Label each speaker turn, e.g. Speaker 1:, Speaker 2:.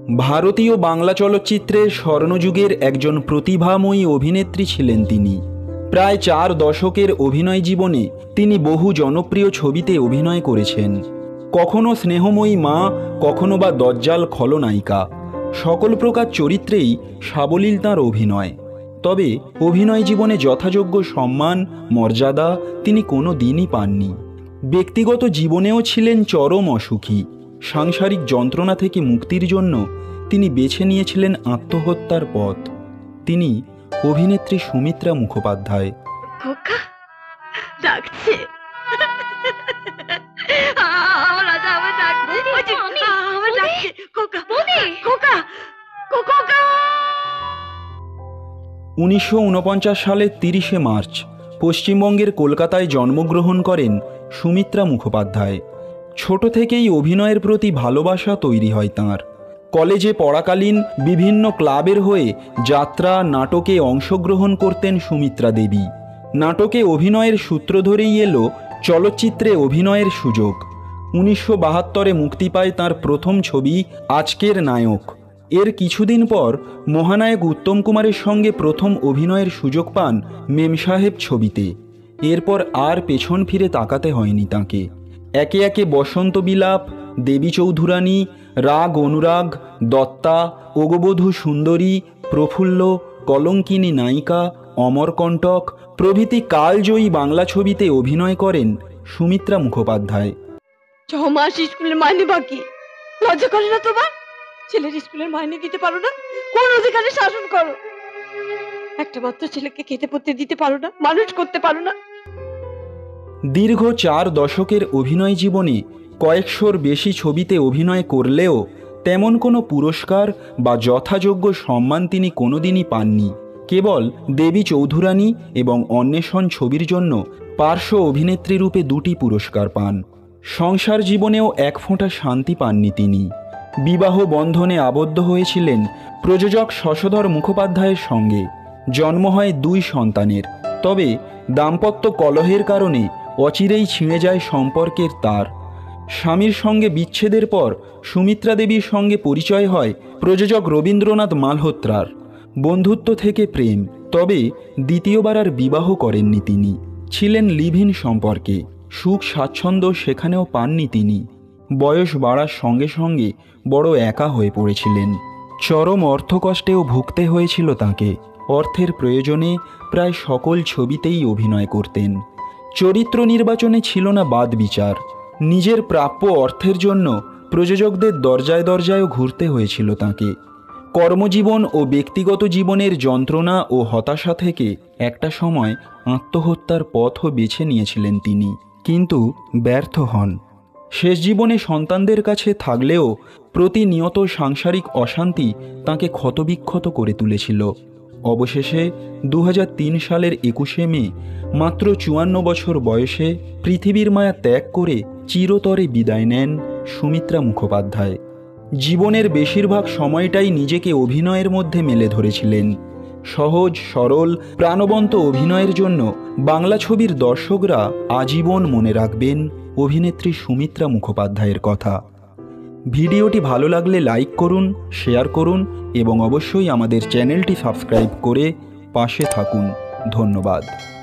Speaker 1: ভারতীয় বাংলা চলচ্চিত্রের স্বর্ণযুগের একজন প্রতিভাময়ী অভিনেত্রী ছিলেন তিনি। প্রায় 4 দশকের অভিনয় জীবনে তিনি বহু জনপ্রিয় ছবিতে অভিনয় করেছেন। কখনো স্নেহময়ী মা, কখনো বা দজ্জাল খলনায়িকা, সকল প্রকার চরিত্রেই সাবলীল তাঁর অভিনয়। তবে অভিনয় জীবনে যথাযোগ্য সম্মান মর্যাদা তিনি কোনো দিনই পাননি। ব্যক্তিগত জীবনেও ছিলেন চরম অসুখী। সাংসারিক যন্ত্রণা থেকে মুক্তির জন্য তিনি বেছে নিয়েছিলেন আত্মহত্যার পথ। তিনি অভিনেত্রী সুমিত্রা মুখোপাধ্যায়। উনিশশো সালের 30শে মার্চ পশ্চিমবঙ্গের কলকাতায় জন্মগ্রহণ করেন সুমিত্রা মুখোপাধ্যায়। ছোট থেকেই অভিনয়ের প্রতি ভালোবাসা তৈরি হয় তাঁর। কলেজে পড়াকালীন বিভিন্ন ক্লাবের হয়ে যাত্রা নাটকে অংশগ্রহণ করতেন সুমিত্রা দেবী। নাটকে অভিনয়ের সূত্র ধরেই এলো চলচ্চিত্রে অভিনয়ের সুযোগ। 1972 মুক্তি পায় তাঁর প্রথম ছবি আজকের নায়ক। এর কিছুদিন পর মহানায়ক উত্তম কুমারের সঙ্গে প্রথম অভিনয়ের সুযোগ পান মেমসাহেব ছবিতে। এরপর আর পেছন ফিরে তাকাতে হয়নি তাঁকে। একে একে বসন্ত বিলাপ, দেবী চৌধুরানী, রাগ অনুরাগ, দত্তা, ওগবধূ সুন্দরী, প্রফুল্ল, কলঙ্কিনী নায়িকা, অমরকণ্টক প্রভৃতি কালজয়ী বাংলা ছবিতে অভিনয় করেন সুমিত্রা মুখোপাধ্যায়।
Speaker 2: 6 মাস স্কুলের মাইনে বাকি, লজ্জা করে না তোমার? ছেলের স্কুলের মাইনে দিতে পারো না? কোন অধিকারে শাসন করো? একটা মাত্র ছেলেকে খেতে পড়তে দিতে পারো না, মানুষ করতে পারো না?
Speaker 1: দীর্ঘ 4 দশকের অভিনয় জীবনে কয়েকশোর বেশি ছবিতে অভিনয় করলেও তেমন কোনো পুরস্কার বা যথাযোগ্য সম্মান তিনি কোনোদিনই পাননি। কেবল দেবী চৌধুরানী এবং অন্বেষণ ছবির জন্য পার্শ্ব অভিনেত্রী রূপে 2টি পুরস্কার পান। সংসার জীবনেও এক ফোঁটা শান্তি পাননি তিনি। বিবাহ বন্ধনে আবদ্ধ হয়েছিলেন প্রযোজক শশধর মুখোপাধ্যায়ের সঙ্গে। জন্ম হয় 2 সন্তানের। তবে দাম্পত্য কলহের কারণে অচিরেই ছিঁড়ে যায় সম্পর্কের তার। স্বামীর সঙ্গে বিচ্ছেদের পর সুমিত্রা দেবীর সঙ্গে পরিচয় হয় প্রযোজক রবীন্দ্রনাথ মালহোত্রার। বন্ধুত্ব থেকে প্রেম। তবে দ্বিতীয়বার আর বিবাহ করেননি তিনি। ছিলেন লিভ ইন সম্পর্কে। সুখ স্বাচ্ছন্দ্য সেখানেও পাননি তিনি। বয়স বাড়ার সঙ্গে সঙ্গে বড় একা হয়ে পড়েছিলেন। চরম অর্থকষ্টেও ভুগতে হয়েছিল তাঁকে। অর্থের প্রয়োজনে প্রায় সকল ছবিতেই অভিনয় করতেন। চরিত্র নির্বাচনে ছিল না বাদ বিচার। নিজের প্রাপ্য অর্থের জন্য প্রযোজকদের দরজায় দরজায়ও ঘুরতে হয়েছিল তাঁকে। কর্মজীবন ও ব্যক্তিগত জীবনের যন্ত্রণা ও হতাশা থেকে একটা সময় আত্মহত্যার পথও বেছে নিয়েছিলেন তিনি, কিন্তু ব্যর্থ হন। শেষ জীবনে সন্তানদের কাছে থাকলেও প্রতিনিয়ত সাংসারিক অশান্তি তাঁকে ক্ষতবিক্ষত করে তুলেছিল। অবশেষে 2003 সালের 21শে মে মাত্র 54 বছর বয়সে পৃথিবীর মায়া ত্যাগ করে চিরতরে বিদায় নেন সুমিত্রা মুখোপাধ্যায়। জীবনের বেশিরভাগ সময়টাই নিজেকে অভিনয়ের মধ্যে মেলে ধরেছিলেন। সহজ সরল প্রাণবন্ত অভিনয়ের জন্য বাংলা ছবির দর্শকরা আজীবন মনে রাখবেন অভিনেত্রী সুমিত্রা মুখোপাধ্যায়ের কথা। ভিডিওটি ভালো লাগলে লাইক করুন, শেয়ার করুন এবং অবশ্যই আমাদের চ্যানেলটি সাবস্ক্রাইব করে পাশে থাকুন। ধন্যবাদ।